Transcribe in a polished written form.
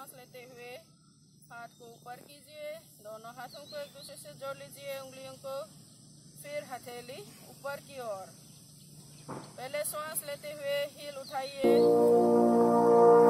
सांस लेते हुए हाथ को ऊपर कीजिए, दोनों हाथों को एक दूसरे से जोड़ लीजिए, उंगलियों को, फिर हथेली ऊपर की ओर। पहले सांस लेते हुए हील उठाइए,